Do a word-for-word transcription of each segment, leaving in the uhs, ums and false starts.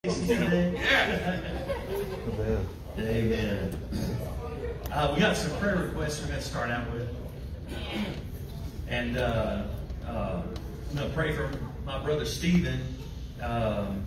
Amen. Amen. Uh, we got some prayer requests we're going to start out with. And uh, uh, I'm going to pray for my brother Stephen. Um,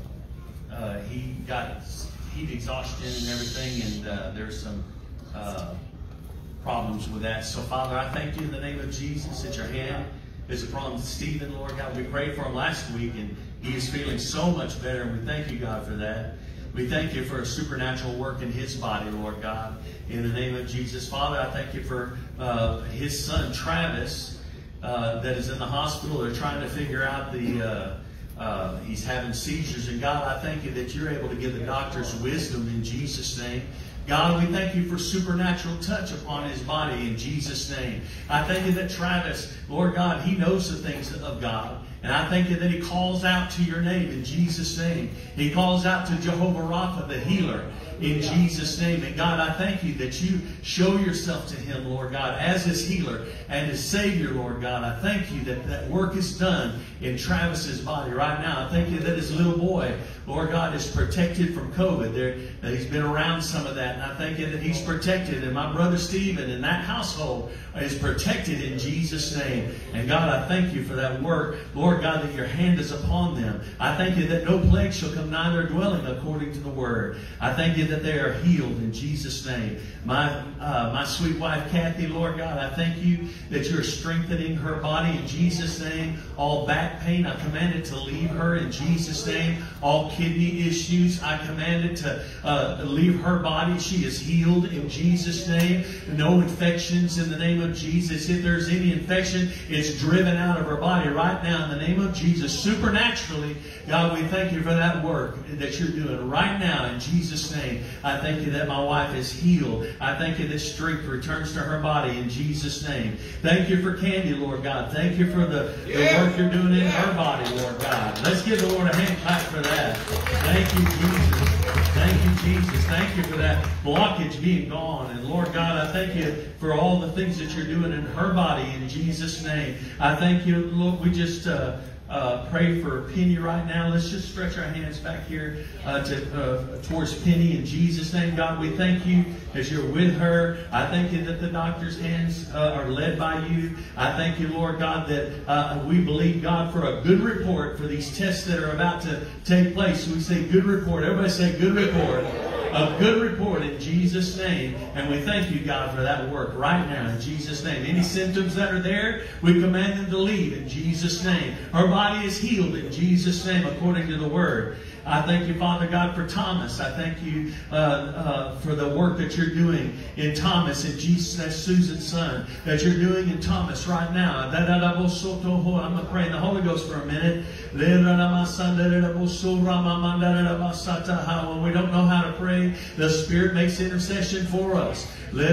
uh, he got heat exhaustion and everything, and uh, there's some uh, problems with that. So, Father, I thank you in the name of Jesus that your hand is upon Stephen, Lord God. We prayed for him last week, and he is feeling so much better, and we thank you, God, for that. We thank you for a supernatural work in his body, Lord God, in the name of Jesus. Father, I thank you for uh, his son, Travis, uh, that is in the hospital. They're trying to figure out the... Uh, Uh, he's having seizures. And God, I thank you that you're able to give the doctors wisdom in Jesus' name. God, we thank you for supernatural touch upon his body in Jesus' name. I thank you that Travis, Lord God, he knows the things of God. And I thank you that he calls out to your name in Jesus' name. He calls out to Jehovah Rapha, the healer, in Jesus' name. And God, I thank you that you show yourself to him, Lord God, as his healer and his Savior, Lord God. I thank you that that work is done in Travis's body right now. I thank you that his little boy, Lord God, is protected from COVID. There, that he's been around some of that. And I thank you that he's protected. And my brother Stephen and that household is protected in Jesus' name. And God, I thank you for that work. Lord God, that your hand is upon them. I thank you that no plague shall come nigh their dwelling according to the word. I thank you that they are healed in Jesus' name. My, uh, my sweet wife, Kathy, Lord God, I thank you that you're strengthening her body in Jesus' name. All back pain, I command it to leave her in Jesus' name. All kidney issues, I command it to uh, leave her body. She is healed in Jesus' name. No infections in the name of Jesus. If there's any infection, it's driven out of her body right now in the name of Jesus. Supernaturally, God, we thank you for that work that you're doing right now in Jesus' name. I thank you that my wife is healed. I thank you that strength returns to her body in Jesus' name. Thank you for Candy, Lord God. Thank you for the, the work you're doing in her body, Lord God. Let's give the Lord a hand clap for that. Thank you, Jesus. Thank you, Jesus. Thank you for that blockage being gone. And Lord God, I thank you for all the things that you're doing in her body in Jesus' name. I thank you, Lord. We just uh, uh, pray for Penny right now. Let's just stretch our hands back here uh, to uh, towards Penny in Jesus' name. God, we thank you as you're with her. I thank you that the doctor's hands uh, are led by you. I thank you, Lord God, that uh, we believe, God, for a good report for these tests that are about to take place. We say good report. Everybody say good report. A good report in Jesus' name. And we thank you, God, for that work right now in Jesus' name. Any symptoms that are there, we command them to leave in Jesus' name. Her body is healed in Jesus' name according to the word. I thank you, Father God, for Thomas. I thank you uh, uh, for the work that you're doing in Thomas, and Jesus, that's Susan's son, that you're doing in Thomas right now. I'm going to pray in the Holy Ghost for a minute. When we don't know how to pray, the Spirit makes intercession for us. I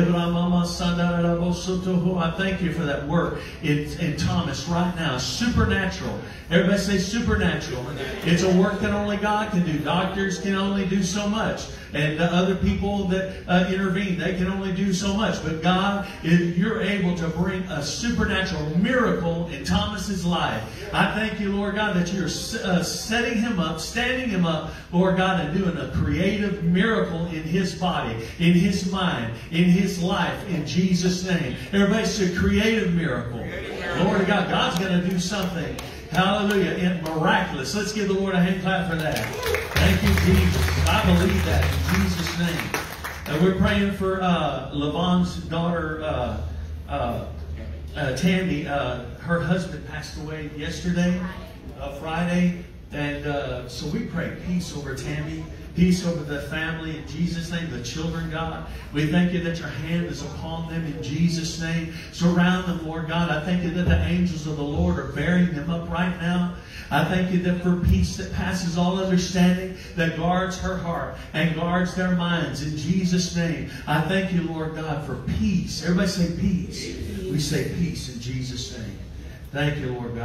thank you for that work in, in Thomas right now. Supernatural. Everybody say supernatural. It's a work that only God can do. Doctors can only do so much. And the other people that uh, intervene, they can only do so much. But God, if you're able to bring a supernatural miracle in Thomas's life, I thank you, Lord God, that you're uh, setting him up, standing him up, Lord God, and doing a creative miracle in his body, in his mind, in his life, in Jesus' name. Everybody say creative miracle. Lord God, God's going to do something. Hallelujah. And miraculous. Let's give the Lord a hand clap for that. Thank you, Jesus. I believe that in Jesus' name. And we're praying for uh, Levon's daughter, uh, uh, uh, Tammy. Uh, her husband passed away yesterday, uh, Friday. And uh, so we pray peace over Tammy. Peace over the family in Jesus' name, the children, God. We thank you that your hand is upon them in Jesus' name. Surround them, Lord God. I thank you that the angels of the Lord are bearing them up right now. I thank you that for peace that passes all understanding, that guards her heart and guards their minds in Jesus' name. I thank you, Lord God, for peace. Everybody say peace. We say peace in Jesus' name. Thank you, Lord God.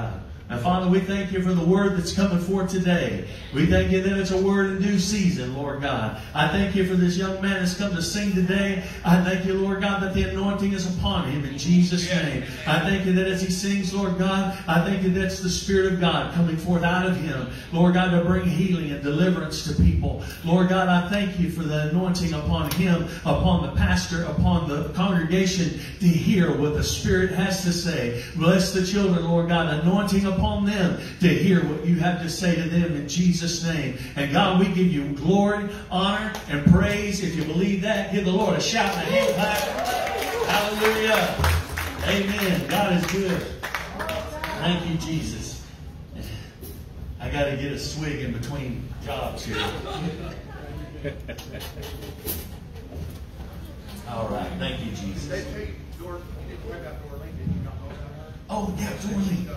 And Father, we thank you for the word that's coming forth today. We thank you that it's a word in due season, Lord God. I thank you for this young man that's come to sing today. I thank you, Lord God, that the anointing is upon him in Jesus' name. I thank you that as he sings, Lord God, I thank you that's the Spirit of God coming forth out of him, Lord God, to bring healing and deliverance to people. Lord God, I thank you for the anointing upon him, upon the pastor, upon the congregation to hear what the Spirit has to say. Bless the children, Lord God, anointing upon upon them to hear what you have to say to them in Jesus' name. And God, we give you glory, honor, and praise. If you believe that, give the Lord a shout and a hand clap. Hallelujah. Amen. God is good. Thank you, Jesus. I got to get a swig in between jobs here. All right. Thank you, Jesus. Oh, yeah, Dorleen.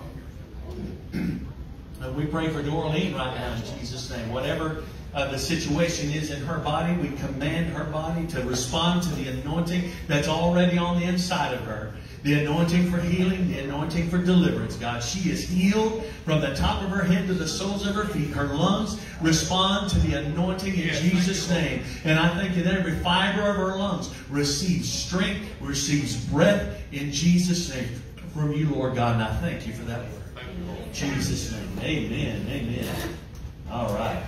We pray for Dorleen right now in Jesus' name. Whatever uh, the situation is in her body, we command her body to respond to the anointing that's already on the inside of her. The anointing for healing, the anointing for deliverance, God. She is healed from the top of her head to the soles of her feet. Her lungs respond to the anointing in Jesus' name. And I thank you that every fiber of her lungs receives strength, receives breath in Jesus' name from you, Lord God. And I thank you for that word. In Jesus' name. Amen. Amen. All right.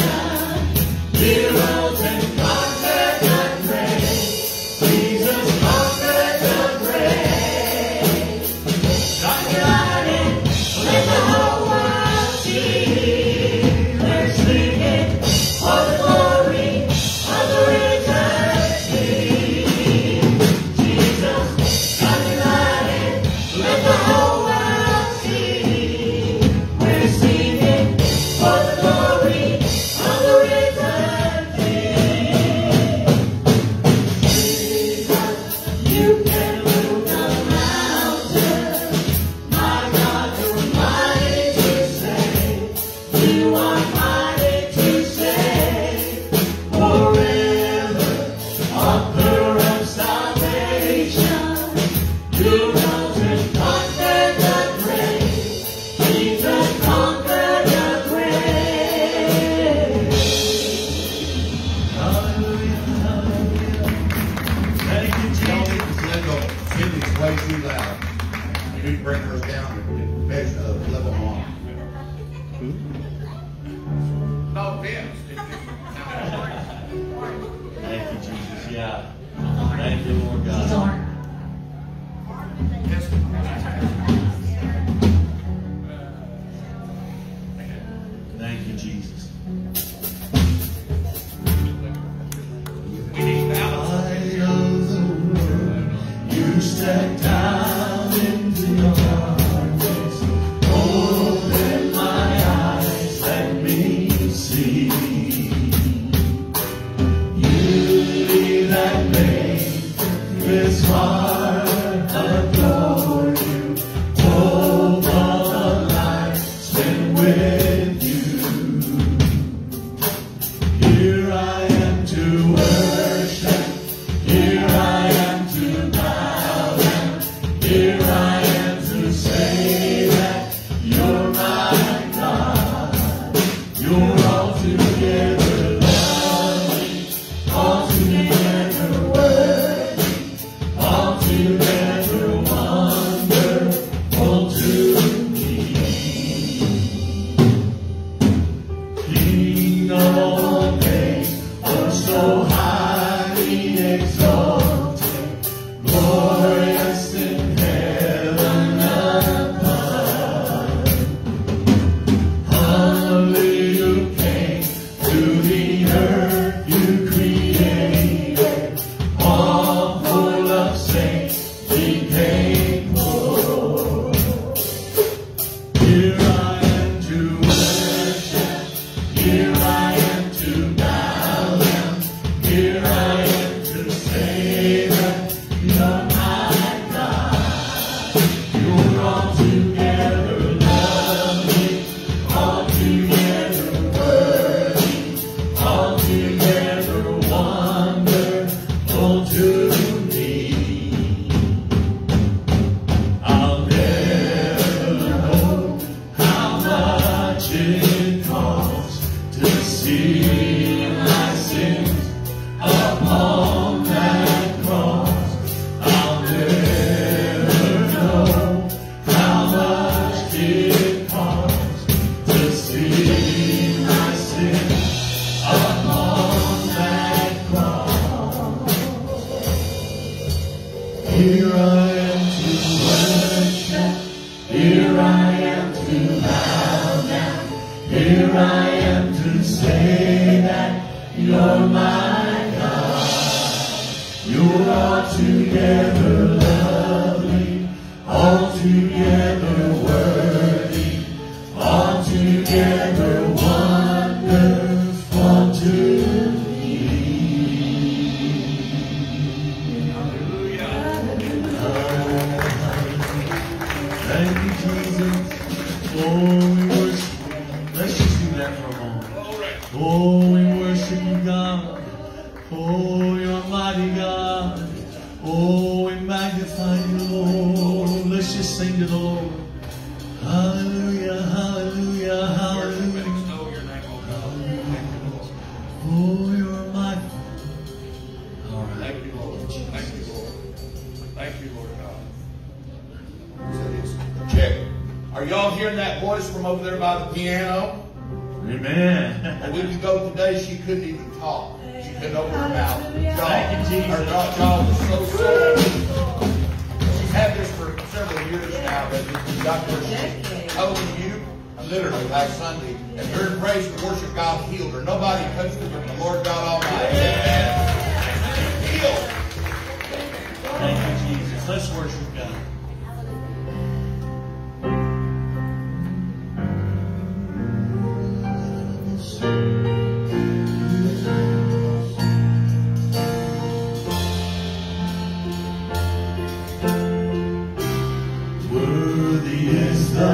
Heroes and conquered the grave. Jesus loud. You need to bring hers down and measure, uh, level them off. No offense. Thank you, Jesus. Yeah. Thank you, Lord God. Thank you, Jesus. Light of the world, you step down into darkness. Open my eyes, let me see. You that made this heart adore you. Hope all the life spent with you. Here I am to worship. Here I am to bow down. Here I am to say that you're my God. You're altogether lovely, altogether worthy, altogether wonderful to me. King of all days, oh so highly exalted, glorious in heaven above. Humbly you came to the earth you created, all full of saints became poor. Here I am to worship, here I am to bow down, here I am to say that you're my God. You're altogether lovely, altogether worthy, altogether wonderful to me. I'll never know how much it costs to see my sins upon that cross. I'll never know how much it costs to see my sins upon that cross. Here I am to worship, here I am to bow down, here I am to say that you're my God. You're altogether lovely, altogether worthy, altogether wonderful to me. Thank you, Jesus. Oh, we worship you. Let's just do that for a moment. Oh, we worship you, God. Oh, you're mighty God. Oh, we magnify you, Lord. Let's just sing to the Lord. Hallelujah, hallelujah, hallelujah. Oh, you're mighty. All right. Thank you, Lord. Thank you, Lord. Thank you, Lord God. Check. Are y'all hearing that voice from over there by the piano? Amen. A week ago today, she couldn't even talk. She couldn't open her mouth. Y'all, Thank you, Jesus. Her God, y'all was so sorry. She's had this for several years now, but the doctor told you, literally last Sunday, and during praise and worship, God healed her. Nobody touched her but the Lord God Almighty. Amen. Healed. Thank you, Jesus. Let's worship God. Worthy is the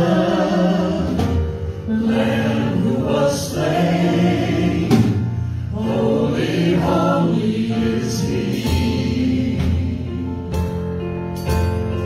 Lamb who was slain. Holy, holy is He.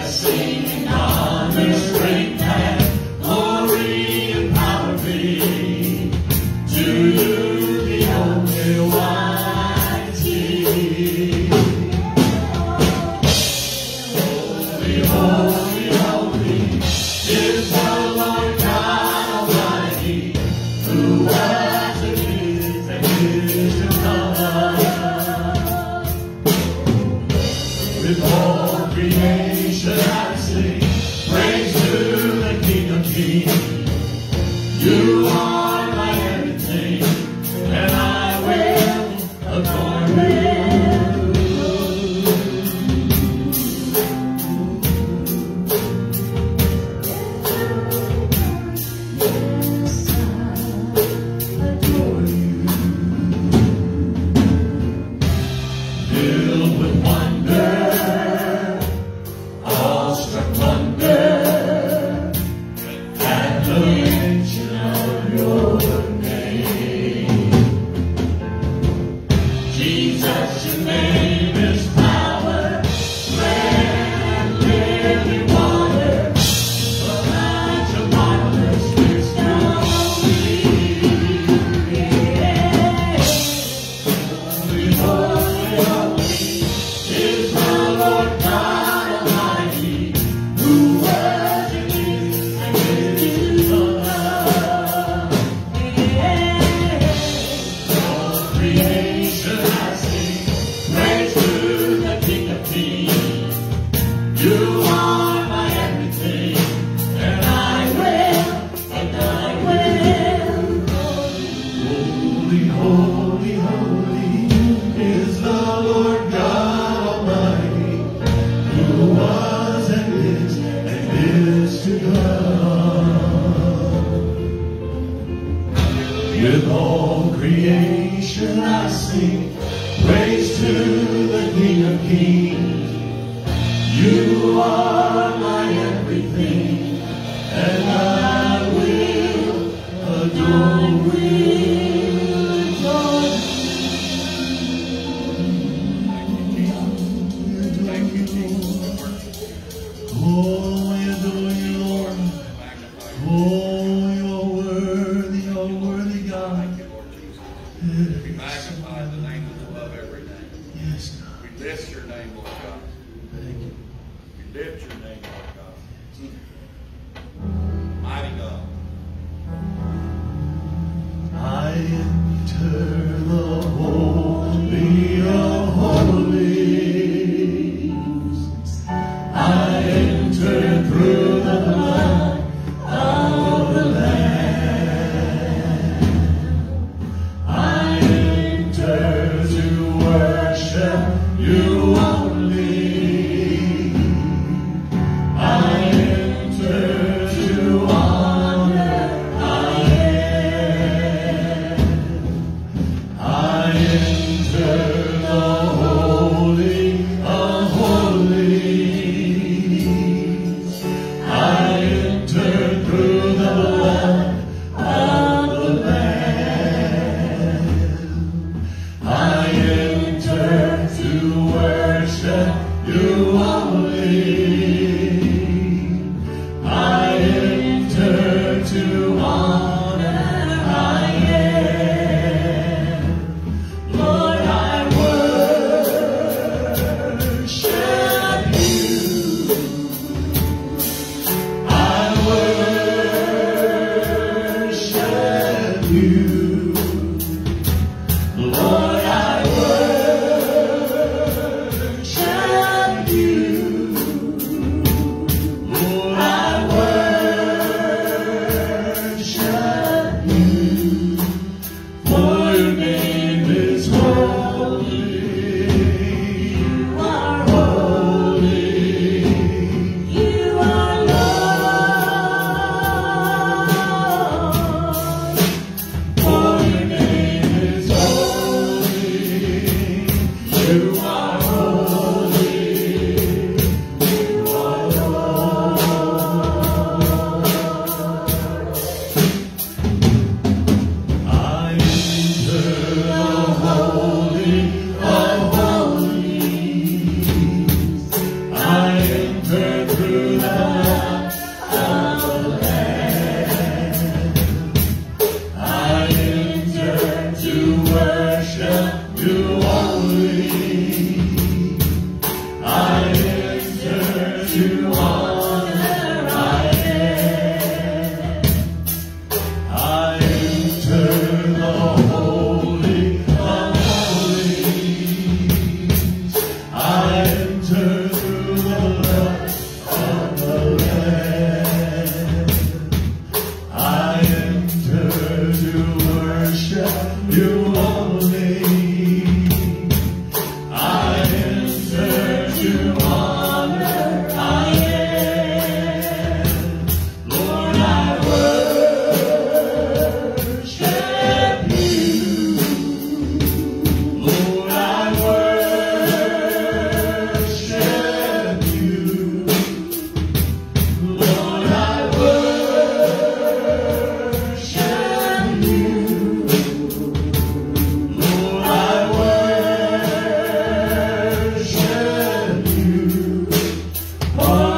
singing honor, strength, and glory and power be to you, the only wise King. Holy, holy, holy is the Lord God Almighty, who was and is and is to come. With all creation I sing praise to the King of Kings. You are my everything, and I will adore you. Filled with wonder, awestruck wonder, at the mention of your name. Jesus, your name is power, bread and living water, the light of marvelous wisdom. Holy, holy, holy is the Lord God Almighty, who was and is and is to come. All creation I sing praise to the King of Kings. You are my everything, and I will, and I will. Holy, holy, holy is the Lord God Almighty, who was and is and is to come. With all creation I sing praise to the King of Kings. You are my everything, and I will adore, will adore. Thank you, Jesus. Oh, we adore you, Lord. Oh, you're worthy, you're worthy, God. We magnify the name that's above every name. Yes, God. We lift your name, Lord God. Thank you. We lift your name, Lord God. Mighty God. I enter the holy of holies. I enter through the blood of the Lamb. I enter to worship you only. I enter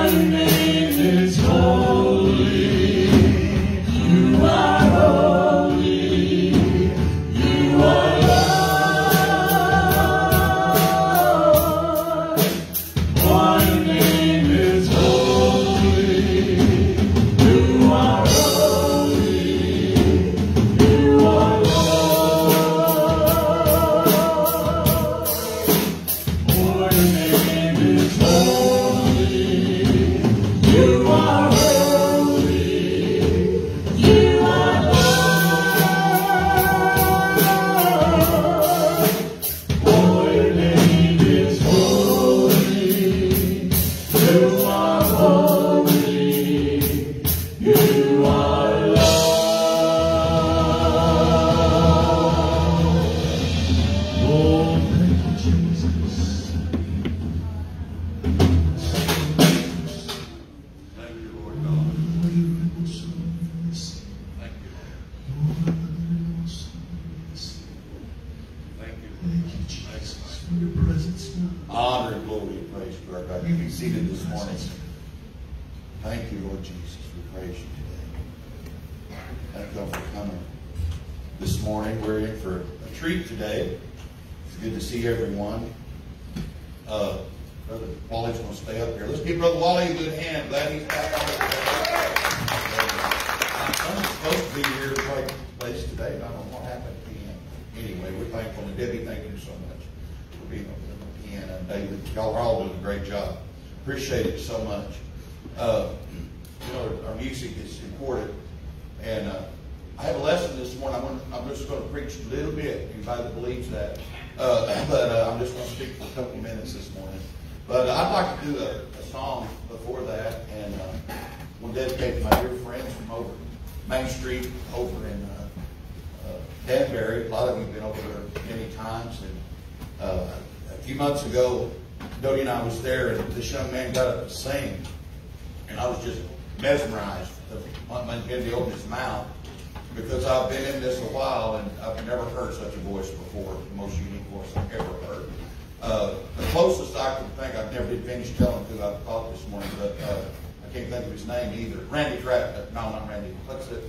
Honor and glory and praise to our God. You be seated this morning. Thank you, Lord Jesus. We praise you today. Thank you all for coming this morning. We're in for a treat today. It's good to see everyone. Uh, Brother Wally's going to stay up here. Let's give Brother Wally a good hand. Glad he's back on the I'm supposed to be here to play place today, but I don't know what happened at the end. Anyway, we're thankful. And Debbie, thank you so much for being over the piano. And David, y'all are all doing a great job. Appreciate it so much. Uh, you know, our music is important. And uh, I have a lesson this morning. I'm, gonna, I'm just going to preach a little bit. Anybody that believes that. Uh, but uh, I'm just going to speak for a couple of minutes this morning. But uh, I'd like to do a, a song before that. And uh, we'll dedicate to my dear friends from over Main Street over in uh, uh, Danbury. A lot of you have been over there many times. And uh, a few months ago, Dodie and I was there, and this young man got up to sing. And I was just mesmerized. One man began to open his mouth, because I've been in this a while, and I've never heard such a voice before. The most unique voice I've ever heard. Uh, the closest I can think, I've never did finish telling who I thought this morning, but uh, I can't think of his name either. Randy Travis. No, not Randy. What's it?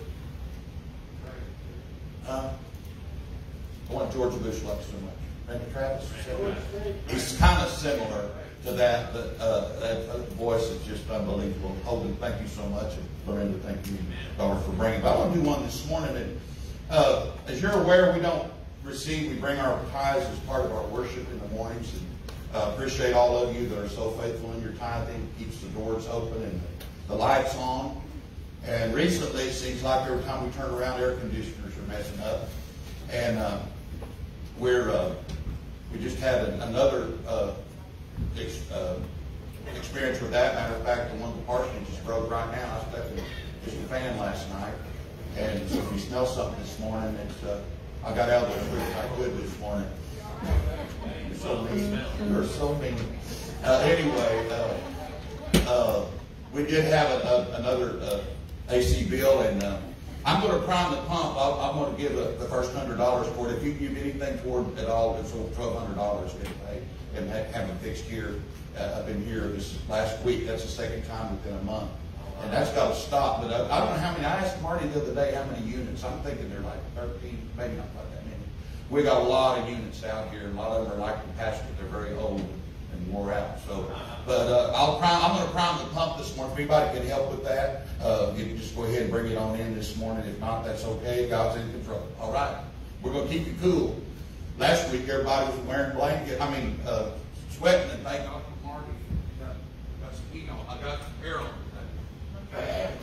Uh, the one George Bush likes so much. Randy Travis? He's kind of similar to that, but uh, that, that voice is just unbelievable. Holden, thank you so much. And Lorinda, thank you, daughter, for bringing it. But I want to do one this morning. And uh, as you're aware, we don't receive, we bring our tithes as part of our worship in the mornings. And uh, appreciate all of you that are so faithful in your tithing. Keeps the doors open and the lights on. And recently, it seems like every time we turn around, air conditioners are messing up. And uh, we're uh, we just had an, another uh, ex, uh, experience with that. Matter of fact, the one the parsonage just broke right now. I stepped in just a fan last night, and so if you smell something this morning, it's uh, I got out of there as quick as I could this morning. You're so mean. You're so mean. Uh, anyway, uh, uh, we did have a, a, another uh, A C bill, and uh, I'm going to prime the pump. I'll, I'm going to give a, the first hundred dollars for it. If you give anything toward at all, it's over twelve hundred dollars getting paid and having fixed here. Uh, I've been here this last week. That's the second time within a month, and that's got to stop. But I, I don't know how many. I asked Marty the other day how many units. I'm thinking they're like thirteen, maybe not quite that many. We got a lot of units out here. A lot of them are like the pasture. They're very old and wore out. So, but uh, I'll prime, I'm going to prime the pump this morning. If anybody can help with that, uh, you can just go ahead and bring it on in this morning. If not, that's okay. God's in control. All right. We're going to keep you cool. Last week, everybody was wearing blankets. I mean, uh, sweating and thank God for Marty. Got, got some heat on. I got some hair on. Bad.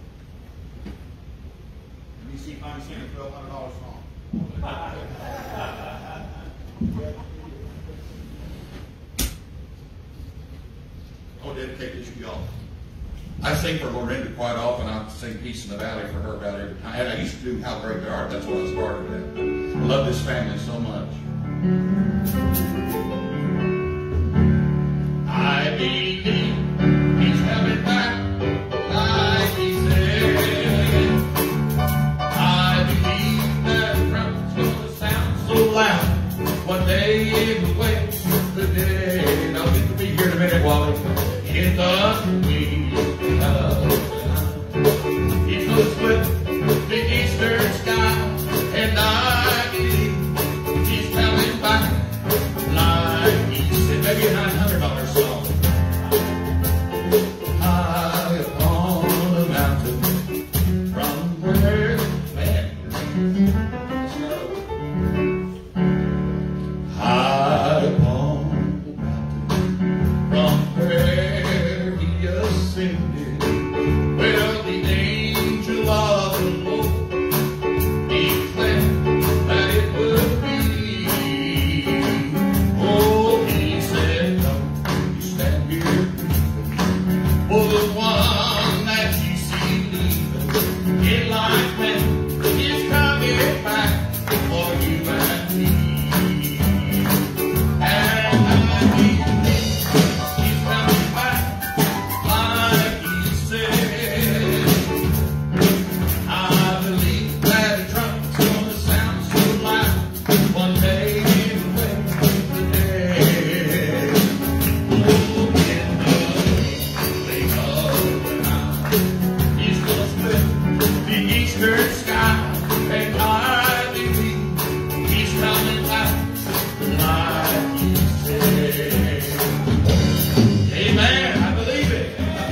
Let me see if I can sing a twelve hundred dollars song. I'll dedicate this to y'all. I sing for Lorinda quite often. I sing Peace in the Valley for her about every time. And I used to do How Great Thou Art. That's what I started at. I love this family so much. I believe He's coming back like He said. I believe that trumpet's going to sound so loud one day it will wake the dead. I'll get to be here in a minute, Wally. In the week. ascended. Well, the angel of the Lord declared that it would be. Oh, he said, don't you stand here, for the one that you see leaving in like men is coming back for you and me. And I believe he's coming back like he said. I believe that a trumpet's gonna sound so loud one day in the dead. Oh, in the blink of an eye, he's gonna split the eastern sky, and I believe he's coming back like he said. Amen. I believe it.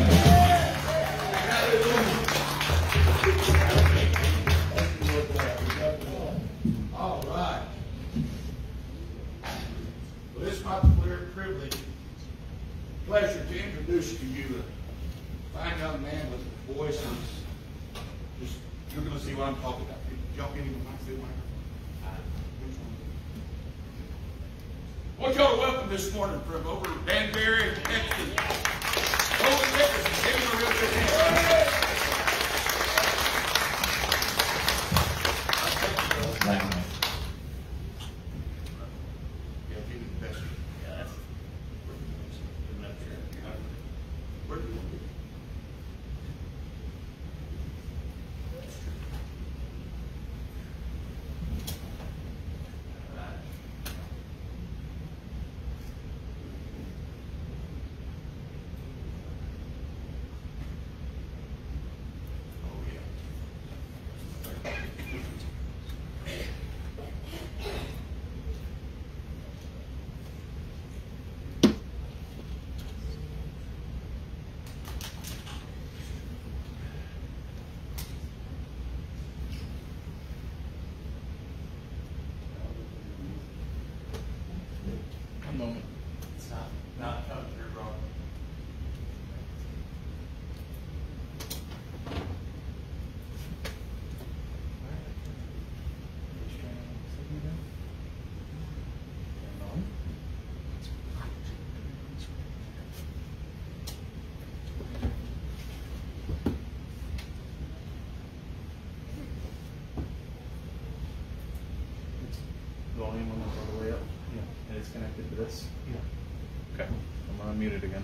All right. Well, it's my clear privilege, pleasure to introduce to you a fine young man with a voice that's just, you're going to see what I'm talking about. Y'all can't even see what I want y'all to welcome this morning from over Danbury, Texas. Over Texas, give him a real good hand. Yeah, give it the best. Yeah, that's where do you want to be? One moment. It's not, not coming through wrong. Volume on all the way up. Yeah. And it's connected to this? Yeah. Okay. I'm gonna unmute it again.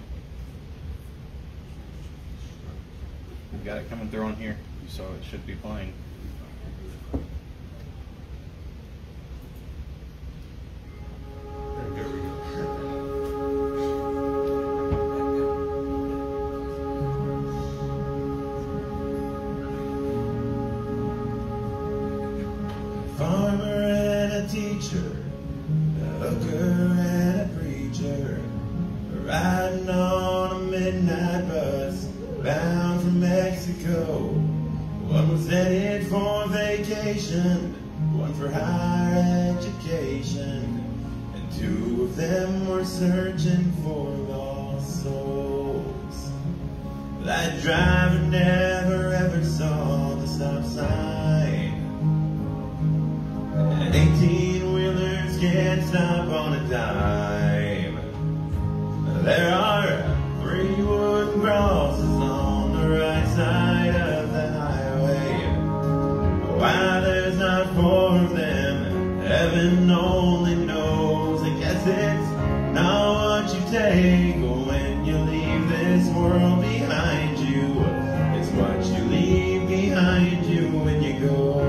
We've got it coming through on here, so it should be fine. There we go. Farmer and a teacher, a hooker and a preacher, riding on a midnight bus bound for Mexico. One was headed for vacation, one for higher education, and two of them were searching for lost souls. That driver never ever saw the stop sign, and eighteen-wheelers can't stop on a dime. There are three wooden crosses on the right side of the highway. Why there's not four of them, heaven only knows. I guess it's not what you take when you leave this world behind you. It's what you leave behind you when you go.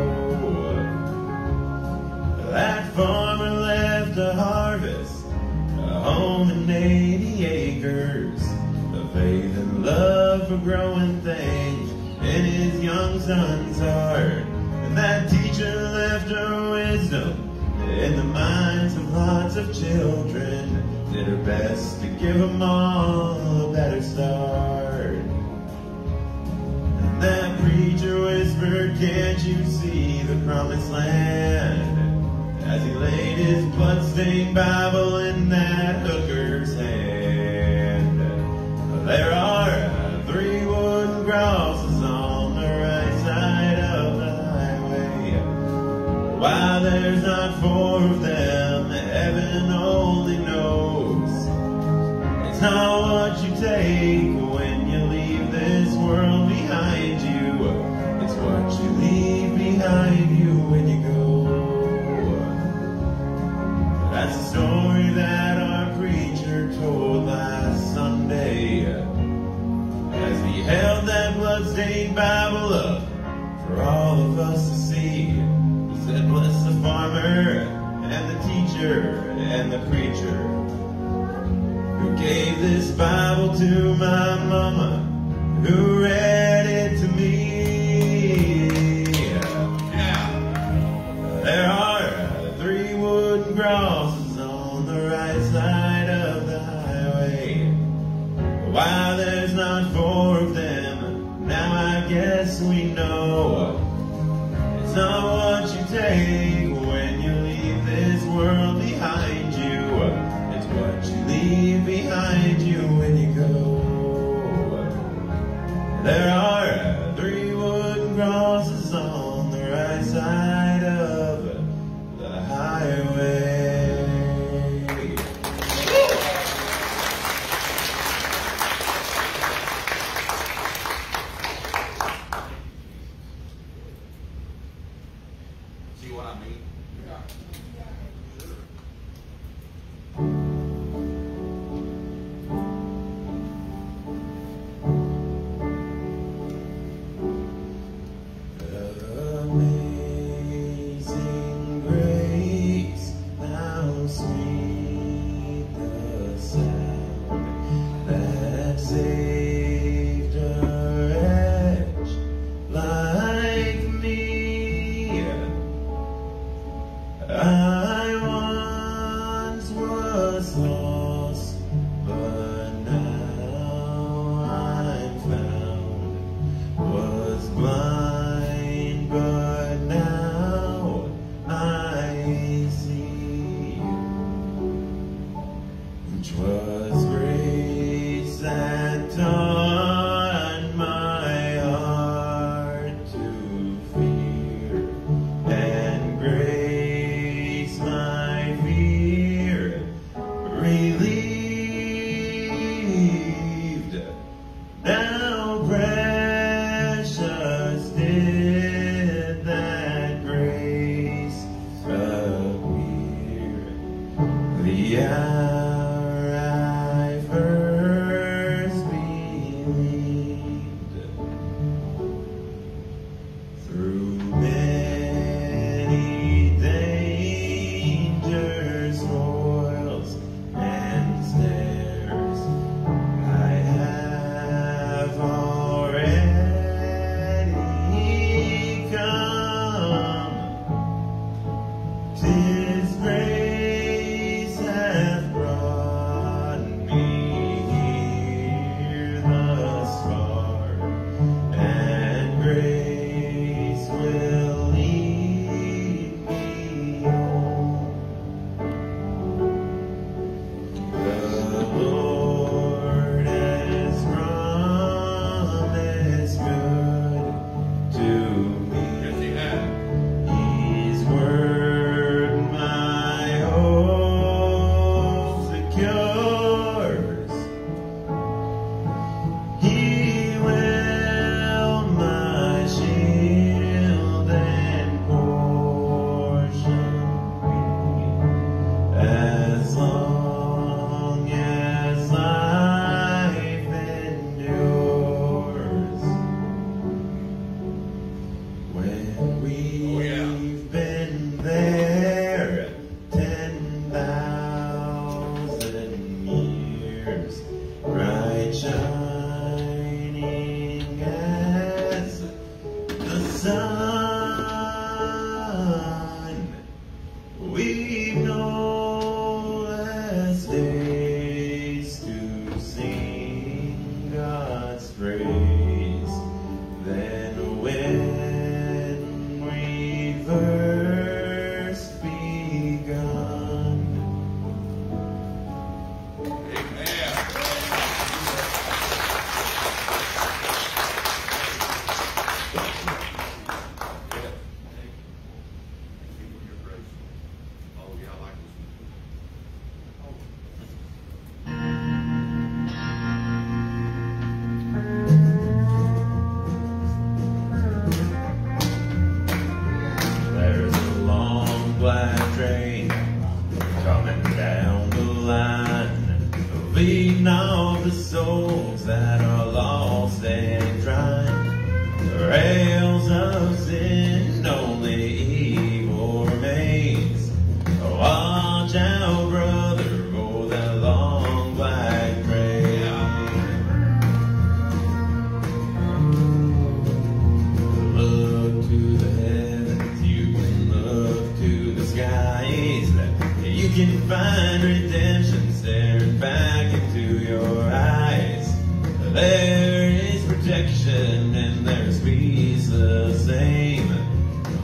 That farmer left a harvest, a home and eighty acres, a faith and love for growing things in his young son's heart. And that teacher left her wisdom in the minds of lots of children, did her best to give them all a better start. And that preacher whispered, can't you see the promised land? As he laid his bloodstained Bible in that hooker's hand. There are three there's not four of them, heaven only knows. It's not what you take when you leave this world behind you. It's what you leave behind you when you go. That's the story that our preacher told last Sunday, as he held that bloodstained Bible up for all of us to see. He said, bless the farmer and the teacher and the preacher who gave this Bible to my mama, who read it to me. Yeah. There are three wooden crosses on the right side of the highway. Why there's not four of them, now I guess we know. It's not what you take when you leave this world behind you. It's what you leave behind you when you go. There are three wooden crosses on the right side of the highway. See what I mean? Yeah. Amazing grace, how sweet the sound that saved a wretch like me. I once was lost, but now I'm found. Was blind, but now I see. Which was grace that taught my heart to fear, and grace my fear relieved. Now precious did that grace appear, the hour I first believed. Through many dangers, toils, and snares, I have already come. 'Tis grace hath brought me here thus far, and grace will lead me home. The Lord has promised good to me. Yes, he has. His word my hope secures. He will my shield and portion be, as long as life endures. When we've Oh, yeah. been there ten thousand years, bright shining as the sun, we've no less days to sing God's praise than when we first begun. Amen. Thank you for your grace.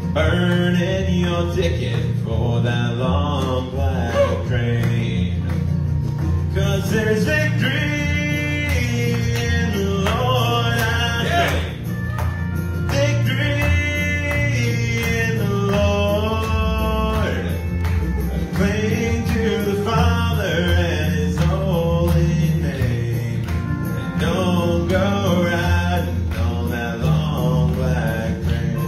burning your ticket for that long black train. 'Cause there's victory in the Lord, I say. Victory in the Lord. Cling to the Father and His holy name. And don't go riding on that long black train.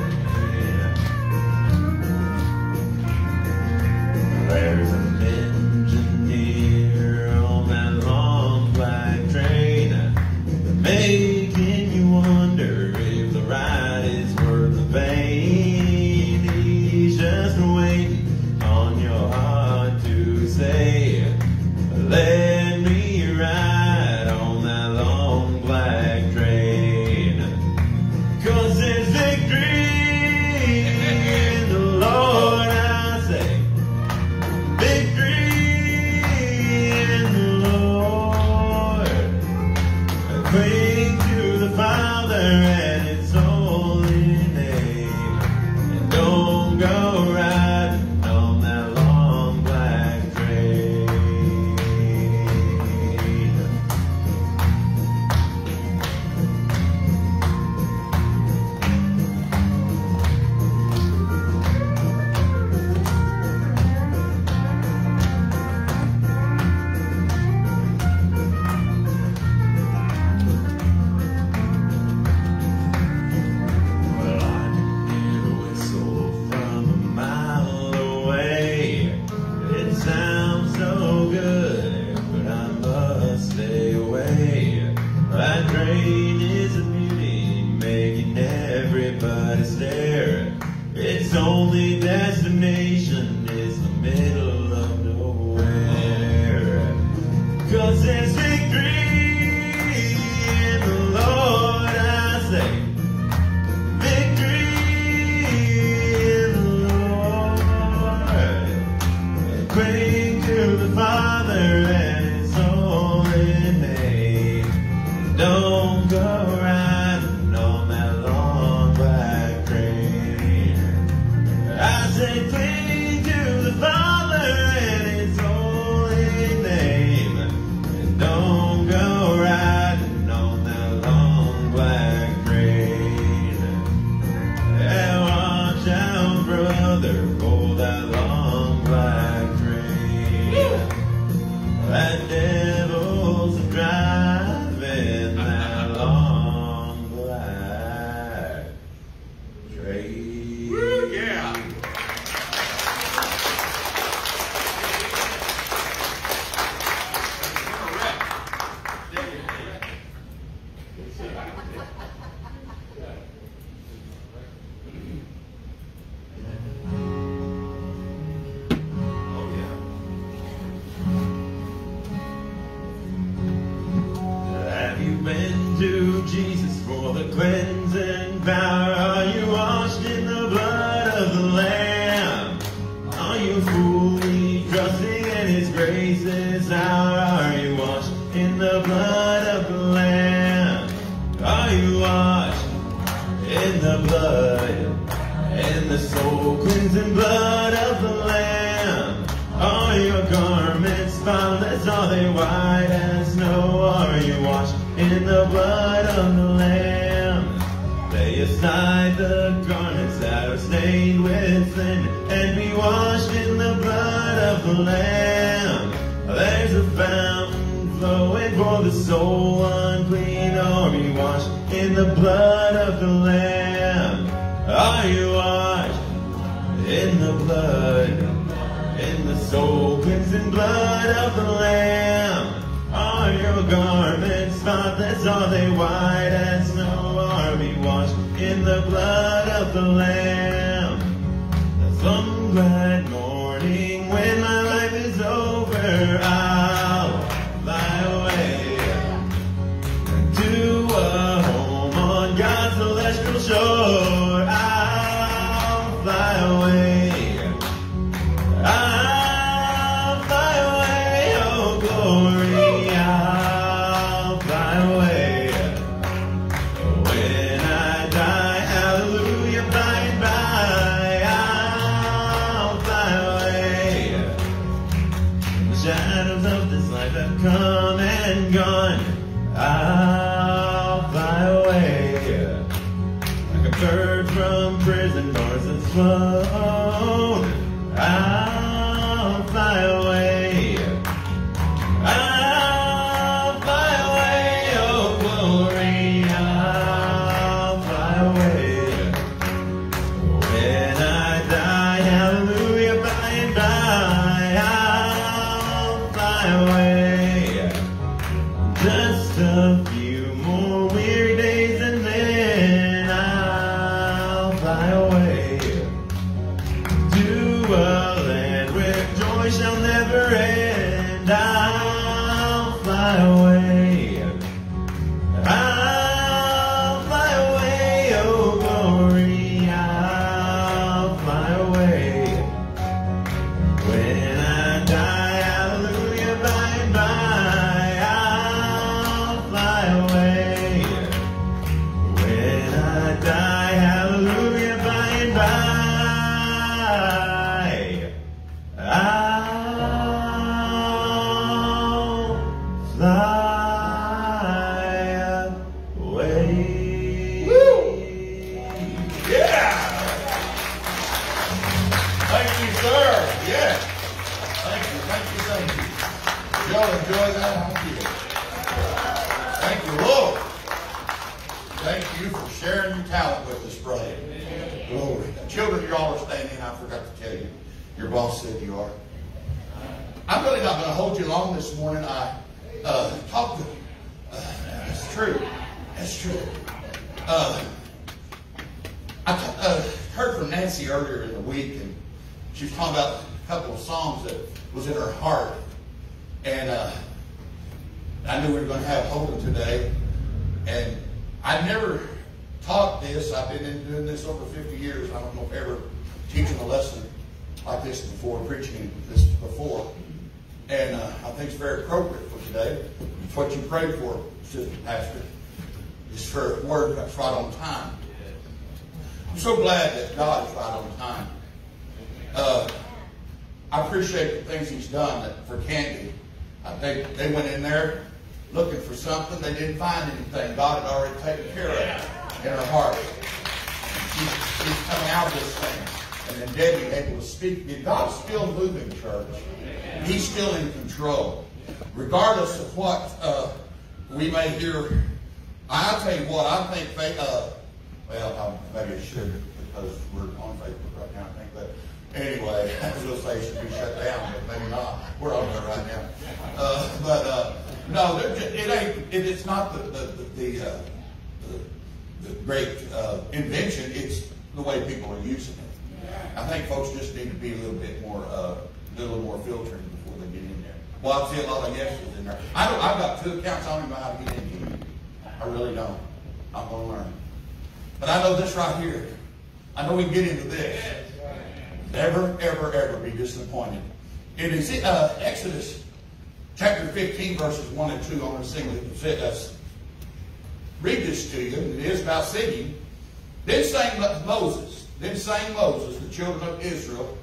There's an engineer on that long black train, making you wonder if the ride is worth the pain. He's just waiting on your heart to say, let me ride on that long black train. 'Cause there's victory in the Lord, I say. Victory in the Lord. Cling to the Father and His holy name. And don't go riding on that long black train. Well, I can hear a whistle from a mile away. It sounds so good, but I must stay away. That train is a beauty, making everybody stare. Its only destination is the middle of nowhere. 'Cause there's victory in the Lord, I say. Victory in the Lord. Cling to the Father and His holy name. Don't go riding on that long black train. I say cling to the Father and His holy name. And don't go riding on that long black train. Yeah, watch out, brother, for that long black train. That devil's driving that long black train. Yeah. Have you been to Jesus for the cleansing power? Are you washed in the blood of the Lamb? Are you fully trusting in His grace this hour? Are you washed in the blood of the Lamb? Are you washed in the blood, in the soul cleansing blood of the Lamb? Are your garments spotless? Are they white as snow? Are you washed in the blood of the Lamb? Lay aside the garments that are stained with sin and be washed in the blood of the Lamb. There's a fountain flowing for the soul unclean. Or be washed in the blood of the Lamb. Are you washed in the blood, in the soul cleansing blood of the Lamb? Are your garments spotless? Are they white as snow? Are we washed in the blood of the Lamb? Some glad morning when my life is over, I'll fly away to a home on God's celestial shore. I'll fly away. I'll fly away, oh glory. I'll fly away. When I die, hallelujah, by and by. from prison doors and smoke. I'll fly away. I'll fly away, oh glory. I'll fly away. When I die, hallelujah, by and by, I'll fly away. Just a few more weary days and then I'll fly away to a land where joy shall never end. I'll fly away. I'll fly away, oh glory. I'll fly away. When I die, hallelujah, by and by, I'll fly away. When I die, hallelujah, by and by, I'll fly away. Woo! Yeah! Thank you, sir. Yeah. Thank you, thank you, thank you. Y'all enjoy that? Thank you. Thank you, Lord. Thank you for sharing your talent with us, brother. Glory. Children, you all are standing. I forgot to tell you. Your boss said you are. I'm really not going to hold you long this morning. I uh, talked to... Uh, that's true. That's true. Uh, I t- uh, heard from Nancy earlier in the week, and she was talking about a couple of songs that was in her heart. And uh, I knew we were going to have Holden today. And I never taught this. I've been in doing this over fifty years. I don't know if ever teaching a lesson like this before, preaching this before. And uh, I think it's very appropriate for today. It's what you prayed for, Assistant Pastor. It's for a word that's right on time. I'm so glad that God is right on time. Uh, I appreciate the things He's done that for Candy. I think they went in there looking for something. They didn't find anything. God had already taken care of it in her heart. She's, she's coming out of this thing. And then Debbie able to speak. And God's still moving, church. He's still in control. Regardless of what uh, we may hear. I'll tell you what, I think, uh, well, maybe I should because we're on Facebook right now, I think. But anyway, I was going to say it should be shut down, but maybe not. We're on there right now. Uh, but uh, no, just, it ain't. It, it's not the the the, the, uh, the, the great uh, invention. It's the way people are using it. I think folks just need to be a little bit more, uh, a little more filtering before they get in there. Well, I see a lot of yeses in there. I don't. I've got two accounts. I don't even know how to get into it. I really don't. I'm going to learn. But I know this right here. I know we can get into this. Never, ever, ever be disappointed. It is uh, Exodus chapter fifteen, verses one and two. I'm going to sing this. Read this to you. It is about singing. Then sang Moses. Then sang Moses, the children of Israel.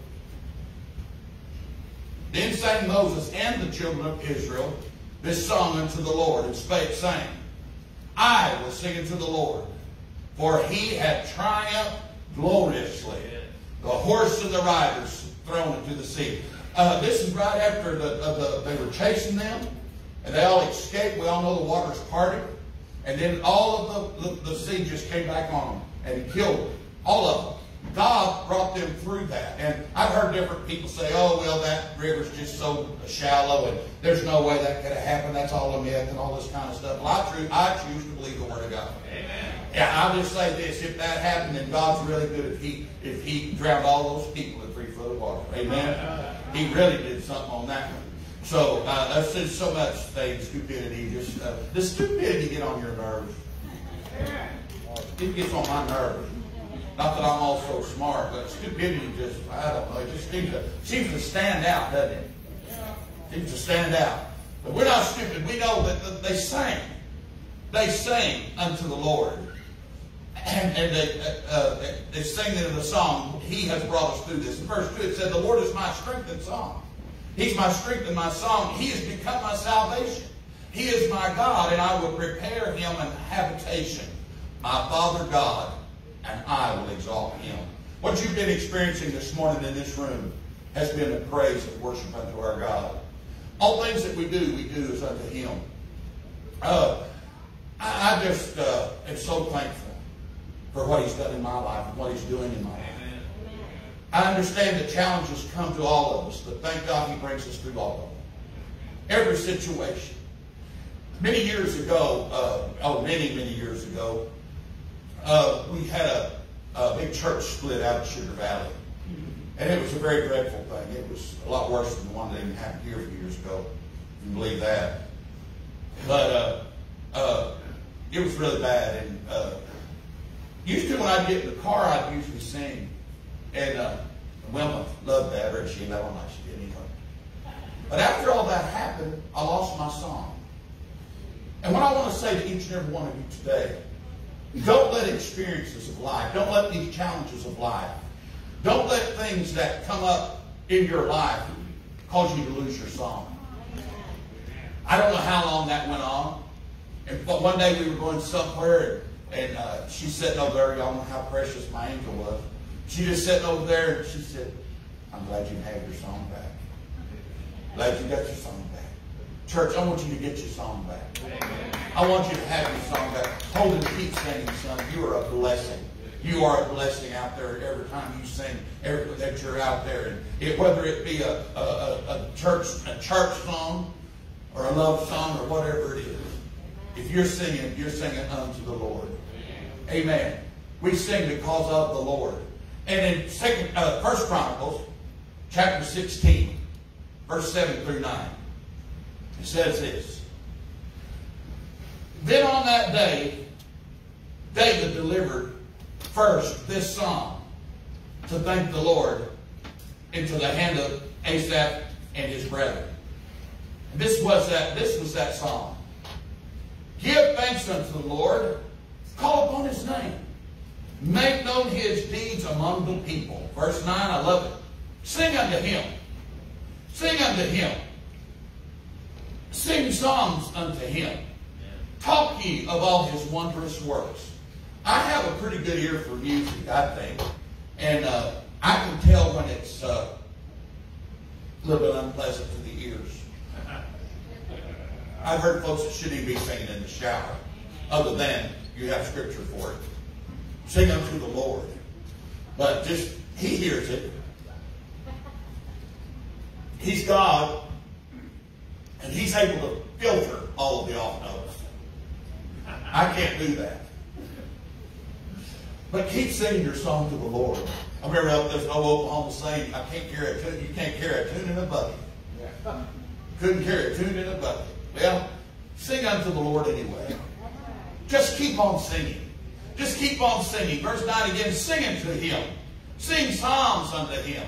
Then sang Moses and the children of Israel this song unto the Lord, and spake, saying, I will sing unto the Lord, for he hath triumphed gloriously. The horse and the riders thrown into the sea. Uh, this is right after the, uh, the they were chasing them, and they all escaped. We all know the waters parted, and then all of the, the, the sea just came back on them and killed them. All of them. God brought them through that. And I've heard different people say, oh, well, that river's just so shallow and there's no way that could have happened. That's all a myth and all this kind of stuff. Well, I, choose, I choose to believe the Word of God. Amen. Yeah, I'll just say this. If that happened, then God's really good if he, if he drowned all those people in three foot of water. Amen. He really did something on that one. So uh, there's just so much things, stupidity. Just uh, the stupidity get on your nerves. It gets on my nerves. Not that I'm all so smart, but stupidity just, I don't know, it just seems to, seems to stand out, doesn't it? Seems to stand out. But we're not stupid. We know that they sang. They sang unto the Lord. And, and they, uh, they sing in the song, He has brought us through this. In verse two it said, the Lord is my strength and song. He's my strength and my song. He has become my salvation. He is my God, and I will prepare him an habitation. My Father God and I will exalt him. What you've been experiencing this morning in this room has been a praise and worship unto our God. All things that we do, we do is unto him. Uh, I, I just uh, am so thankful for what he's done in my life and what he's doing in my life. I understand that challenges come to all of us, but thank God he brings us through all of them. Every situation. Many years ago, uh, oh, many, many years ago, uh, we had a, a big church split out of Sugar Valley. And it was a very dreadful thing. It was a lot worse than the one that even happened here a few years ago, if you can believe that. But uh, uh, it was really bad. And uh, used to, when I'd get in the car, I'd usually sing. And uh, Wilma loved that, or she never like she did anyway. But after all that happened, I lost my song. And what I want to say to each and every one of you today, don't let experiences of life, don't let these challenges of life, don't let things that come up in your life cause you to lose your song. I don't know how long that went on. And, but one day we were going somewhere, and, and uh, she's sitting over there. Y'all know how precious my angel was. She just sitting over there, and she said, I'm glad you have your song back. Glad you got your song back. Church, I want you to get your song back. I want you to have your song back. Hold and keep singing, son. You are a blessing. You are a blessing out there every time you sing, every, that you're out there. And it, whether it be a, a, a, church, a church song or a love song or whatever it is, if you're singing, you're singing unto the Lord. Amen. We sing because of the Lord. And in second, uh, First Chronicles, chapter sixteen, verse seven through nine, it says this. Then on that day, David delivered first this song to thank the Lord into the hand of Asaph and his brethren. And this was that, this was that song. Give thanks unto the Lord, call upon his name. Make known his deeds among the people. Verse nine, I love it. Sing unto him. Sing unto him. Sing songs unto him. Talk ye of all his wondrous works. I have a pretty good ear for music, I think. And uh, I can tell when it's uh, a little bit unpleasant to the ears. I've heard folks that shouldn't even be singing in the shower, other than you have scripture for it. Sing unto the Lord. But just, he hears it. He's God. And he's able to filter all of the off notes. I can't do that. But keep singing your song to the Lord. I remember up there's no Oklahoma saying, I can't carry a tune. You can't carry a tune in a bucket. Couldn't carry a tune in a bucket. Well, sing unto the Lord anyway. Just keep on singing. Just keep on singing. Verse nine again, sing unto him. Sing psalms unto him.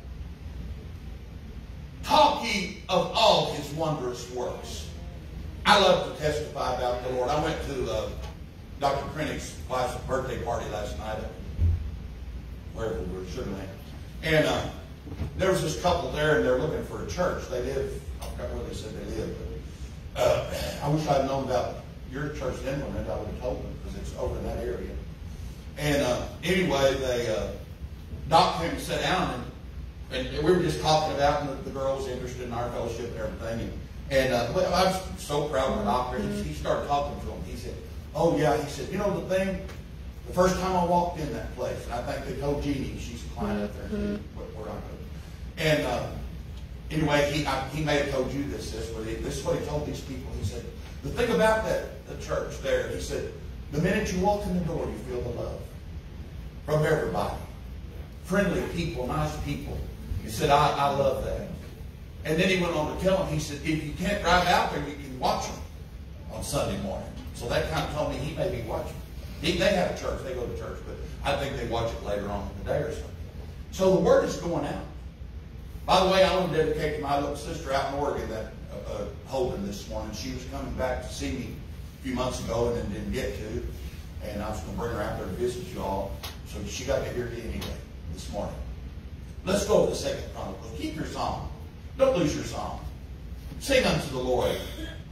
Talk ye of all his wondrous works. I love to testify about the Lord. I went to uh, Doctor Krennic's wife's birthday party last night at wherever we were, Sugar Land. And uh, there was this couple there, and they're looking for a church. They live, I forgot where they said they live. But, uh, I wish I'd known about your church in Inland. I would have told them, because it's over in that area. And uh, anyway, they uh, Doc came to sit down, and, and we were just talking about and the, the girls interested in our fellowship and everything. And, and uh, well, I was so proud of the doctor. He, he started talking to him. He said, oh, yeah. He said, you know the thing? The first time I walked in that place, and I think they told Jeannie, she's a client up there, too, where I go. And uh, anyway, he, I, he may have told you this, this, but he, this is what he told these people. He said, the thing about that the church there, he said, the minute you walk in the door, you feel the love from everybody. Friendly people, nice people. He said, I, I love that. And then he went on to tell them, he said, if you can't drive out there, you can watch them on Sunday morning. So that kind of told me he may be watching. He, they have a church, they go to church, but I think they watch it later on in the day or something. So the word is going out. By the way, I want to dedicate to my little sister out in Oregon that uh, uh, Holden this morning. She was coming back to see me a few months ago and then didn't get to. And I was going to bring her out there to visit you all. So she got to hear me anyway this morning. Let's go to the second Chronicles. Keep your song. Don't lose your song. Sing unto the Lord.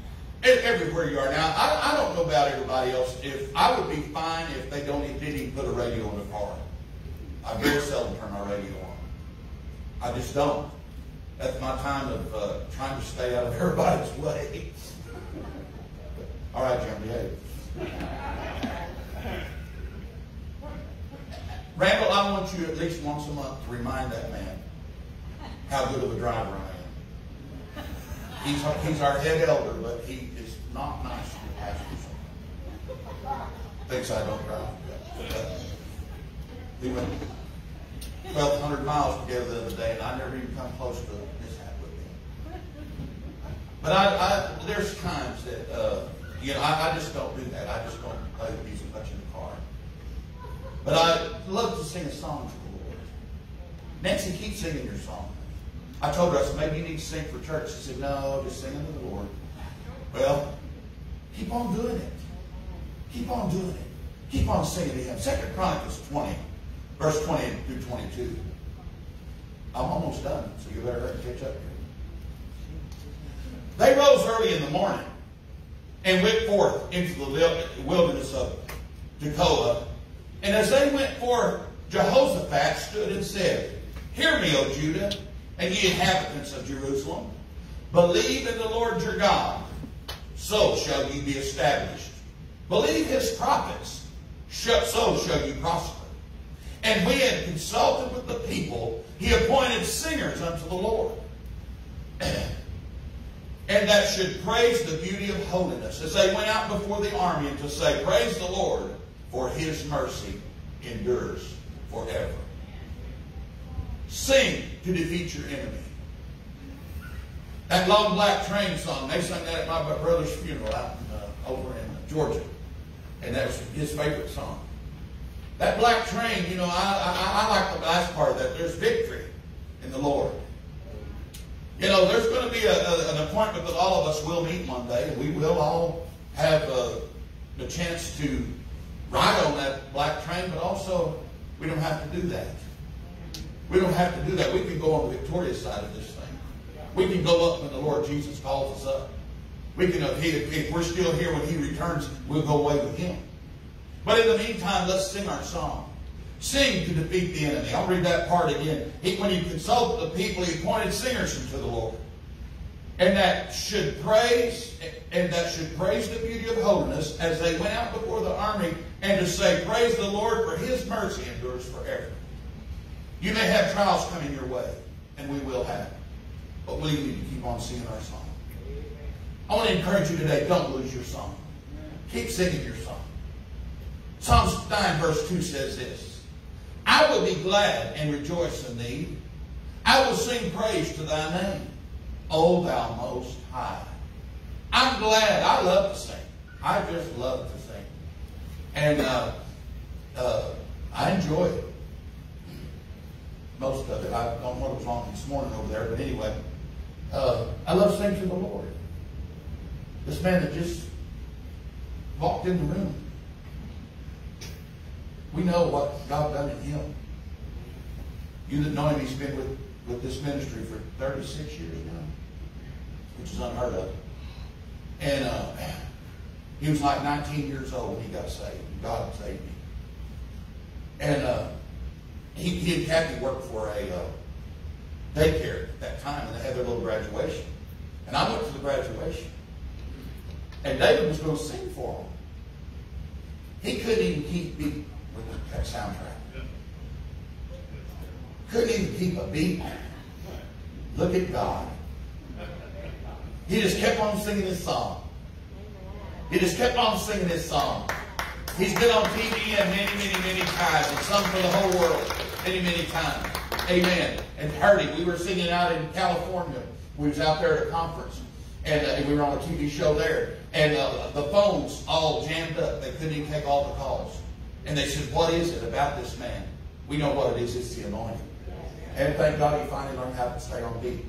Everywhere you are now. I, I don't know about everybody else. If I would be fine if they don't didn't even put a radio in the car. I very seldom turn my radio on. I just don't. That's my time of uh, trying to stay out of everybody's way. All right, Jim, behave. Randall, I want you at least once a month to remind that man how good of a driver I am. He's, he's our head elder, but he is not nice to the pastors. Thinks I don't drive good. We went twelve hundred miles together the other day, and I never even come close to a mishap with him. But I, I, there's times that, uh, you know, I, I just don't do that. I just don't play the music much in the car. But I love to sing a song to the Lord. Nancy, keep singing your song. I told her, I said, maybe you need to sing for church. She said, no, just sing unto the Lord. Well, keep on doing it. Keep on doing it. Keep on singing to Him. Second Chronicles twenty, verse twenty through twenty-two. I'm almost done, so you better catch up here. They rose early in the morning and went forth into the wilderness of Tekoa. And as they went forth, Jehoshaphat stood and said, Hear me, O Judah, and ye inhabitants of Jerusalem. Believe in the Lord your God, so shall ye be established. Believe His prophets, so shall you prosper. And when he had consulted with the people, he appointed singers unto the Lord, and that should praise the beauty of holiness, as they went out before the army, and to say, Praise the Lord, for His mercy endures forever. Sing to defeat your enemy. That Long Black Train song, they sang that at my brother's funeral out in, uh, over in Georgia. And that was his favorite song. That black train, you know, I, I, I like the last part of that. There's victory in the Lord. You know, there's going to be a, a, an appointment that all of us will meet one day. And we will all have uh, the chance to ride on that black train, but also we don't have to do that. We don't have to do that. We can go on the victorious side of this thing. We can go up when the Lord Jesus calls us up. We can, if, he, if we're still here when He returns, we'll go away with Him. But in the meantime, let's sing our song. Sing to defeat the enemy. I'll read that part again. He, when He consulted the people, He appointed singers unto the Lord, and that should praise, and that should praise the beauty of holiness, as they went out before the army, and to say, Praise the Lord, for His mercy endures forever. You may have trials coming your way, and we will have, but we need to keep on singing our song. I want to encourage you today, don't lose your song. Keep singing your song. Psalms nine verse two says this, I will be glad and rejoice in Thee. I will sing praise to Thy name, O Thou Most High. I'm glad. I love to sing. I just love to sing. And uh, uh, I enjoy it. Most of it. I don't know what was wrong this morning over there, but anyway, uh, I love singing to the Lord. This man that just walked in the room, we know what God done in him. You that know him, he's been with, with this ministry for thirty-six years now, which is unheard of. And uh, he was like nineteen years old when he got saved. God saved him. And uh, he, he and Kathy worked for a uh, daycare at that time, and they had their little graduation. And I went to the graduation. And David was going to sing for him. He couldn't even keep beat with that soundtrack. Couldn't even keep a beat. Look at God. He just kept on singing his song. He just kept on singing his song. He's been on T V and many, many, many times, and sung for the whole world many, many times. Amen. And heard him. We were singing out in California. We was out there at a conference, and uh, we were on a T V show there. And uh, the phones all jammed up. They couldn't even take all the calls. And they said, what is it about this man? We know what it is. It's the anointing. And thank God he finally learned how to stay on beat.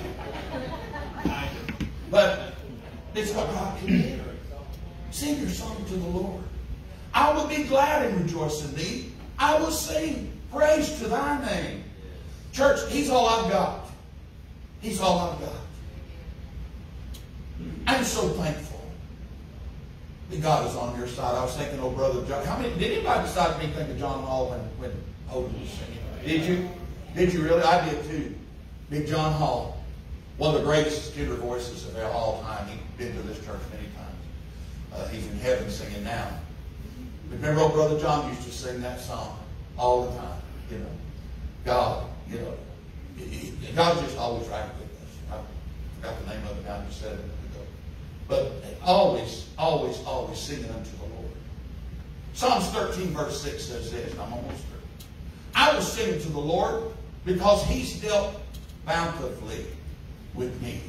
But it's what God can do. Sing your song to the Lord. I will be glad and rejoice in Thee. I will sing praise to Thy name. Church, He's all I've got. He's all I've got. I'm so thankful God is on your side. I was thinking, oh, Brother John. How many, did anybody decide me think of John Hall when, when Holden was singing? Did you? Did you really? I did too. Big John Hall. One of the greatest tenor voices of all time. He's been to this church many times. Uh, he's in heaven singing now. Remember old Brother John used to sing that song all the time. You know, God, you know, God's just always right with us. I forgot the name of it now, just said it. But always, always, always singing unto the Lord. Psalms thirteen verse six says this, and I'm almost through. I will sing to the Lord because He's dealt bountifully with me.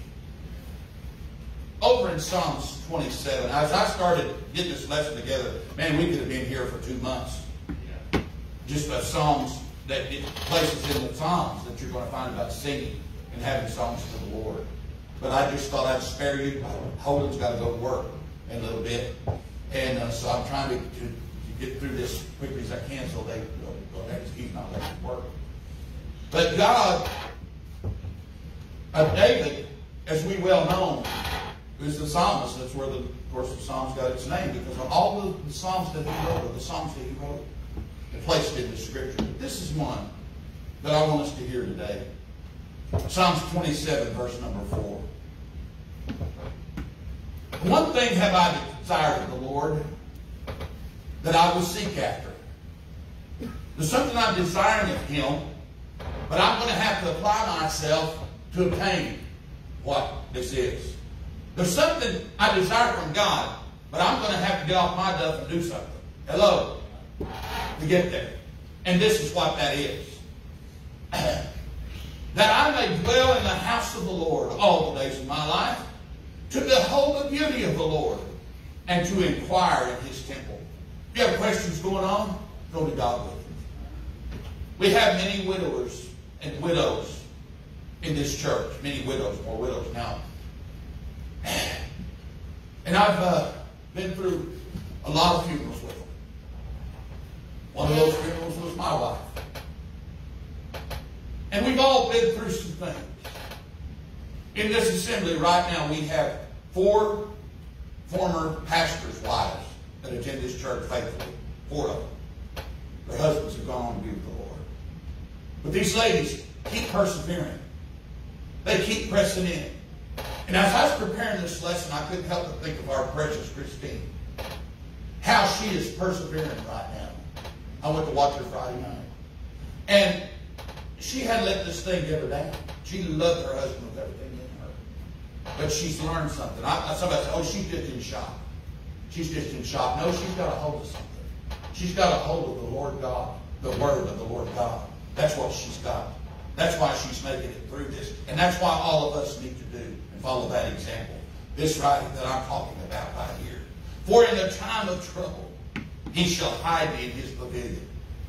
Over in Psalms twenty-seven, as I started getting this lesson together, man, we could have been here for two months. Just uh, Psalms, that places in the Psalms that you're going to find about singing and having songs to the Lord. But I just thought I'd spare you. Holden's got to go to work in a little bit. And uh, so I'm trying to, to, to get through this as quickly as I can so they go back to he's not late to work. But God, uh, David, as we well know, is the psalmist. That's where, the, of course, the Psalms got its name, because of all the, the Psalms that he wrote, or the Psalms that he wrote, are placed in the Scripture. But this is one that I want us to hear today. Psalms twenty-seven, verse number four. One thing have I desired of the Lord, that I will seek after. There's something I'm desiring of Him, but I'm going to have to apply myself to obtain what this is. There's something I desire from God, but I'm going to have to get off my duff and do something. Hello? To get there. And this is what that is. That I may dwell in the house of the Lord all the days of my life, to behold the beauty of the Lord, and to inquire in His temple. If you have questions going on, go to God with them. We have many widowers and widows in this church. Many widows, more widows now. And I've uh, been through a lot of funerals with them. One of those funerals was my wife. And we've all been through some things. In this assembly right now, we have four former pastors' wives that attend this church faithfully. Four of them. Their husbands have gone on to be with the Lord. But these ladies keep persevering. They keep pressing in. And as I was preparing this lesson, I couldn't help but think of our precious Christine. How she is persevering right now. I went to watch her Friday night. And she hadn't let this thing get her down. She loved her husband with everything in her. But she's learned something. I, somebody said, oh, she's just in shock. She's just in shock. No, she's got a hold of something. She's got a hold of the Lord God, the Word of the Lord God. That's what she's got. That's why she's making it through this. And that's why all of us need to do and follow that example. This right that I'm talking about right here. For in the time of trouble, He shall hide me in His pavilion.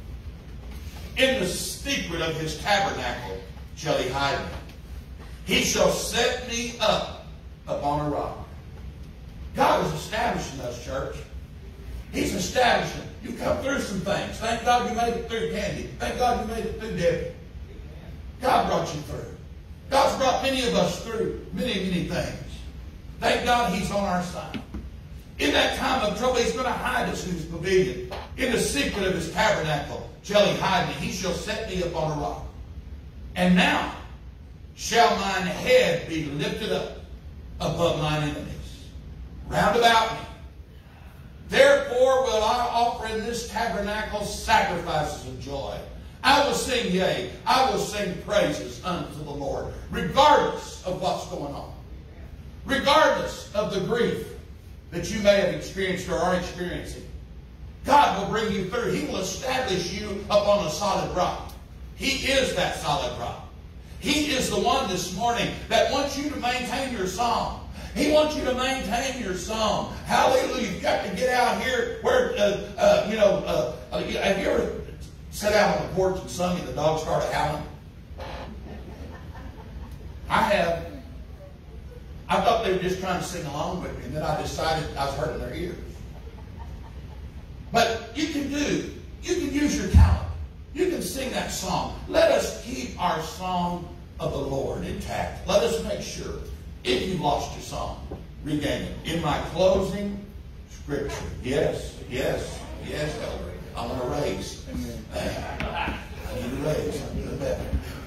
In the secret of His tabernacle shall He hide me. He shall set me up upon a rock. God is establishing us, church. He's establishing. You come through some things. Thank God you made it through, Candy. Thank God you made it through, Debbie. God brought you through. God's brought many of us through many, many things. Thank God He's on our side. In that time of trouble, He's going to hide us in His pavilion. In the secret of His tabernacle shall He hide me. He shall set me upon a rock. And now shall mine head be lifted up above mine enemies round about me. Therefore will I offer in this tabernacle sacrifices of joy. I will sing, yea, I will sing praises unto the Lord, regardless of what's going on. Regardless of the grief that you may have experienced or are experiencing. God will bring you through. He will establish you upon a solid rock. He is that solid rock. He is the one this morning that wants you to maintain your song. He wants you to maintain your song. Hallelujah. You've got to get out here where, uh, uh, you know, uh, uh, have you ever sat out on the porch and sung and the dogs started howling? I have. I thought they were just trying to sing along with me, and then I decided I was hurting their ears. But you can do, you can use your talent. You can sing that song. Let us keep our song of the Lord intact. Let us make sure, if you've lost your song, regain it. In my closing Scripture. Yes, yes, yes, Elder. I want to raise. I need a raise. I'm doing better.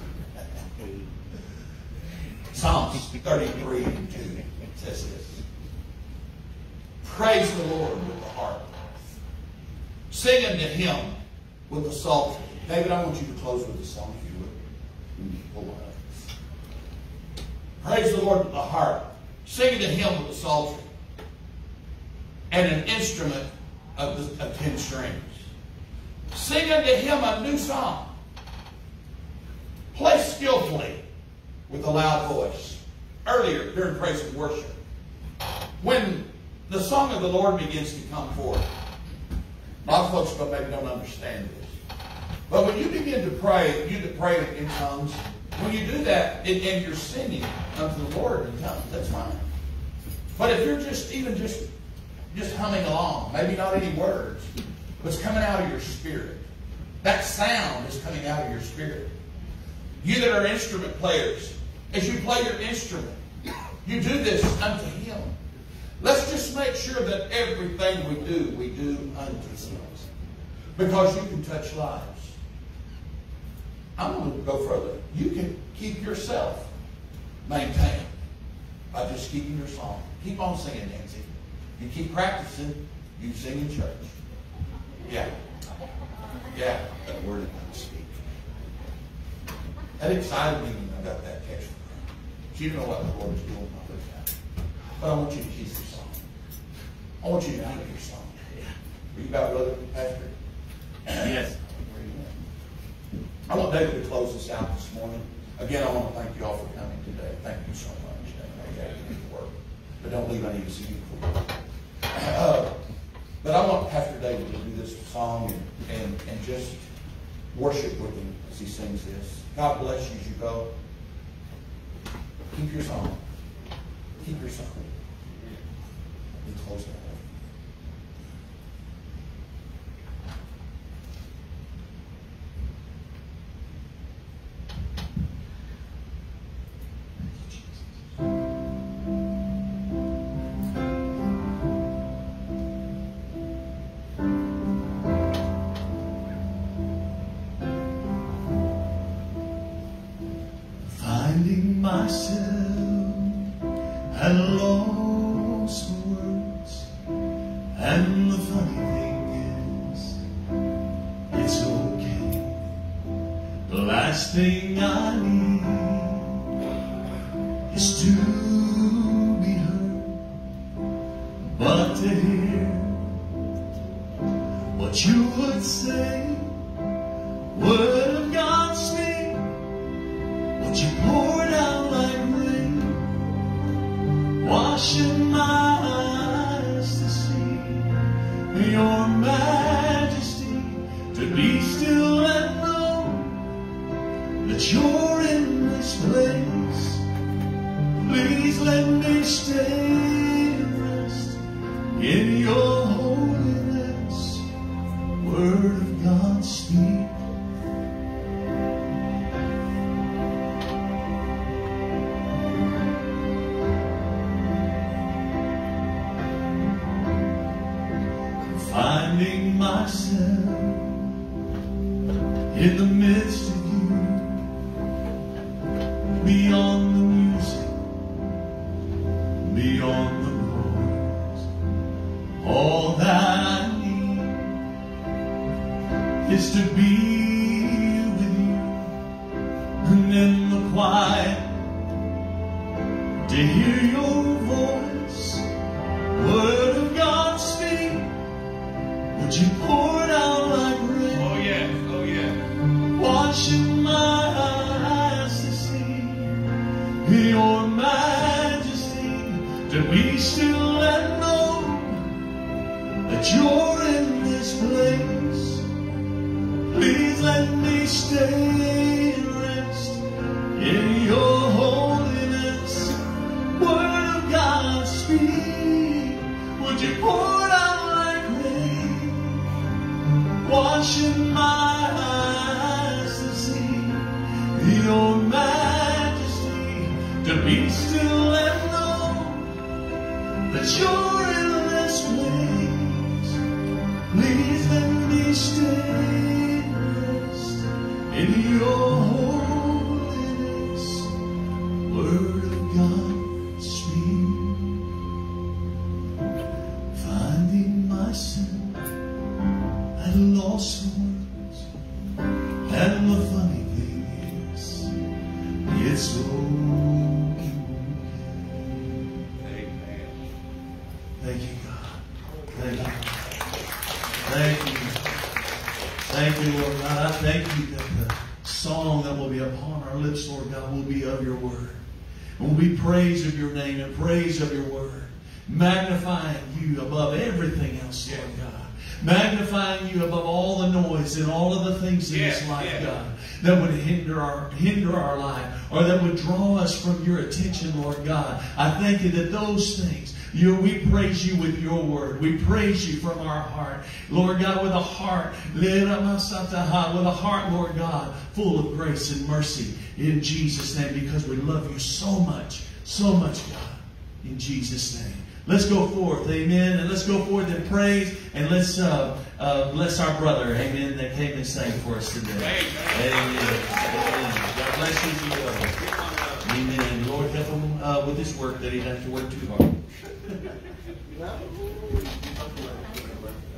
Psalms thirty-three and two says this. Praise the Lord with the harp. Sing unto Him with the psaltery. David, I want you to close with a song if you would. Pull one up. Praise the Lord with the harp. Sing unto Him with the psaltery. And an instrument of, the, of ten strings. Sing unto Him a new song. Play skillfully with a loud voice. Earlier, during praise and worship, when the song of the Lord begins to come forth, a lot of folks but maybe don't understand this. But when you begin to pray, you to pray in tongues, when you do that and, and you're singing unto the Lord in tongues, that's fine. But if you're just even just just humming along, maybe not any words, but it's coming out of your spirit. That sound is coming out of your spirit. You that are instrument players, as you play your instrument, you do this unto Him. Let's just make sure that everything we do, we do unto Him. Because you can touch lives. I'm going to go further. You can keep yourself maintained by just keeping your song. Keep on singing, Nancy. You keep practicing, you sing in church. Yeah. Yeah. That word of God speak. That excited me when I got that text from her. She didn't know what the Lord was doing my first time. But I want you to keep your song. I want you to keep your song. Are you about brother, Pastor? Yes. I want David to close us out this morning. Again, I want to thank you all for coming today. Thank you so much. I know you need to work. But don't leave, I need to see you before. Uh, but I want Pastor David to do this song and, and, and just worship with him as he sings this. God bless you as you go. Keep your song. Keep your song. Let me close that out. Myself at a loss for words, and the funny thing is, it's okay. The last thing I need is to be heard, but to hear what you would say. Word of God speak, what you poured out like rain, washing my eyes to see your majesty, to be still and know that you're in this place. Please let me stay and rest in your holiness. Word of God speak. Finding myself in the midst of you, beyond the music, beyond the noise. All that I need is to be with you, and in the quiet to hear your voice. Word of God speak, what you poured out like rain. Oh yeah, oh yeah. Washing my eyes to see your majesty, to be still and know that you're in this place. Please let me stay and rest in your holiness. Word of God speak, would you pour it out like rain, washing my eyes to see your majesty, to be still and know that you're in this place. In your holiness, Word of God, speak. Finding myself at a loss for words, and the funny thing is, it's okay. Amen. Thank you, God. Thank you. Thank you. Thank you, Lord God. I thank you that the song that will be upon our lips, Lord God, will be of your word. And will be praise of your name and praise of your word. Magnifying you above everything else, Lord God. Magnifying you above all the noise and all of the things in Yes, this life, yes. God, that would hinder our hinder our life, or that would draw us from your attention, Lord God. I thank you that those things, you, we praise you with your word. We praise you from our heart, Lord God, with a heart, with a heart, Lord God, full of grace and mercy in Jesus' name, because we love you so much, so much, God, in Jesus' name. Let's go forth, amen, and let's go forth in praise, and let's uh, uh, bless our brother, amen, that came and sang for us today. Amen. Amen. God bless you as you go. Amen. Lord, help him uh, with his work, that he doesn't have to work too hard.